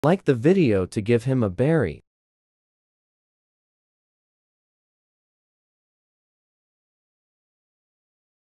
Like the video to give him a berry.